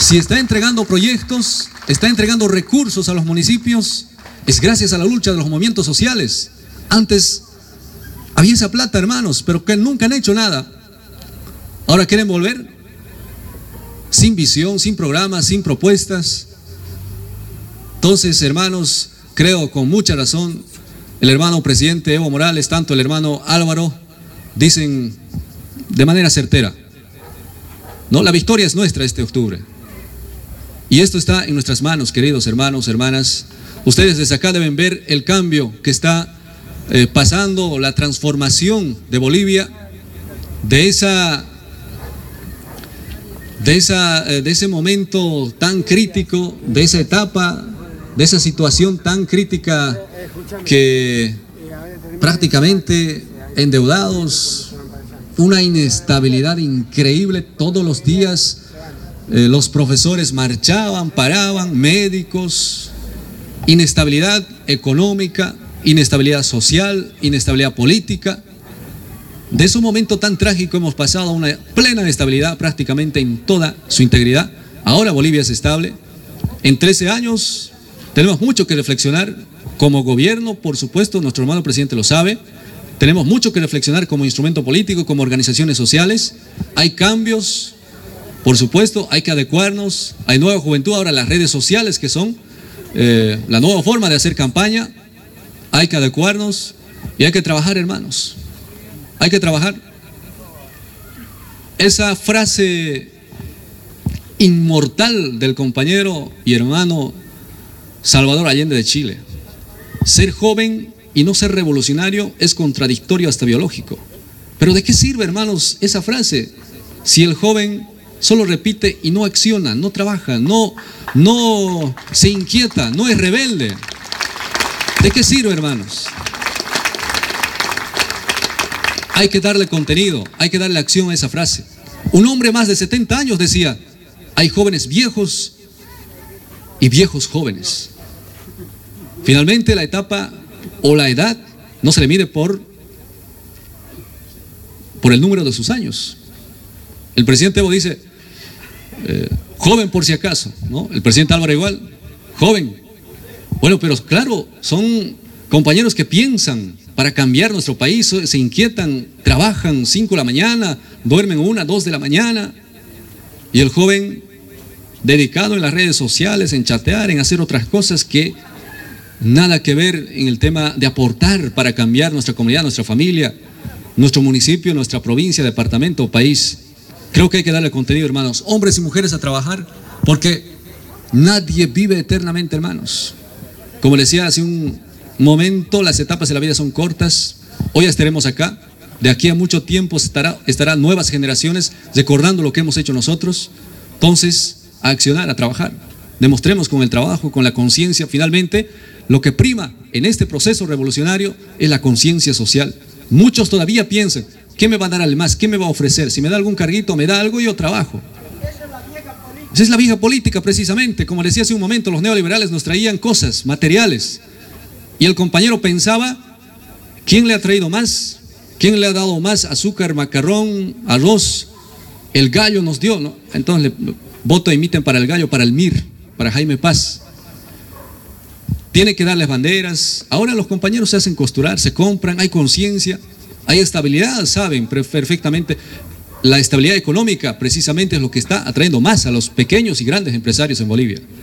Si está entregando proyectos, está entregando recursos a los municipios, es gracias a la lucha de los movimientos sociales. Antes había esa plata, hermanos, pero que nunca han hecho nada. Ahora quieren volver sin visión, sin programas, sin propuestas. Entonces, hermanos, creo con mucha razón, el hermano presidente Evo Morales, tanto el hermano Álvaro, dicen de manera certera, no, la victoria es nuestra este octubre. Y esto está en nuestras manos, queridos hermanos, hermanas. Ustedes desde acá deben ver el cambio que está pasando, la transformación de Bolivia, de ese momento tan crítico, de esa etapa, de esa situación tan crítica que prácticamente endeudados, una inestabilidad increíble todos los días. Los profesores marchaban, paraban, médicos, inestabilidad económica, inestabilidad social, inestabilidad política. De ese momento tan trágico hemos pasado a una plena estabilidad prácticamente en toda su integridad. Ahora Bolivia es estable. En 13 años tenemos mucho que reflexionar como gobierno, por supuesto, nuestro hermano presidente lo sabe. Tenemos mucho que reflexionar como instrumento político, como organizaciones sociales. Hay cambios, por supuesto, hay que adecuarnos. Hay nueva juventud, ahora las redes sociales que son la nueva forma de hacer campaña. Hay que adecuarnos y hay que trabajar, hermanos. Hay que trabajar. Esa frase inmortal del compañero y hermano Salvador Allende de Chile: ser joven y no ser revolucionario es contradictorio hasta biológico. Pero ¿de qué sirve, hermanos, esa frase si el joven solo repite y no acciona, no trabaja, no se inquieta, no es rebelde? ¿De qué sirve, hermanos? Hay que darle contenido, hay que darle acción a esa frase. Un hombre más de 70 años decía: hay jóvenes viejos y viejos jóvenes. Finalmente la etapa o la edad no se le mide por el número de sus años. El presidente Evo dice joven por si acaso, ¿no? El presidente Álvaro igual, joven. Bueno, pero claro, son compañeros que piensan para cambiar nuestro país, se inquietan, trabajan 5 de la mañana, duermen 1, 2 de la mañana. Y el joven dedicado en las redes sociales, en chatear, en hacer otras cosas que nada que ver en el tema de aportar para cambiar nuestra comunidad, nuestra familia, nuestro municipio, nuestra provincia, departamento o país. Creo que hay que darle contenido, hermanos, hombres y mujeres, a trabajar, porque nadie vive eternamente, hermanos. Como les decía hace un momento, las etapas de la vida son cortas. Hoy estaremos acá, de aquí a mucho tiempo estarán nuevas generaciones recordando lo que hemos hecho nosotros. Entonces, a accionar, a trabajar. Demostremos con el trabajo, con la conciencia. Finalmente, lo que prima en este proceso revolucionario es la conciencia social. Muchos todavía piensan: ¿qué me va a dar al más? ¿Qué me va a ofrecer? Si me da algún carguito, me da algo y yo trabajo. Esa es la vieja política, precisamente. Como decía hace un momento, los neoliberales nos traían cosas materiales. Y el compañero pensaba: ¿quién le ha traído más? ¿Quién le ha dado más azúcar, macarrón, arroz? El gallo nos dio, ¿no? Entonces, voto emiten para el gallo, para el MIR, para Jaime Paz. Tiene que darles banderas. Ahora los compañeros se hacen costurar, se compran, hay conciencia, hay estabilidad, saben perfectamente. La estabilidad económica precisamente es lo que está atrayendo más a los pequeños y grandes empresarios en Bolivia.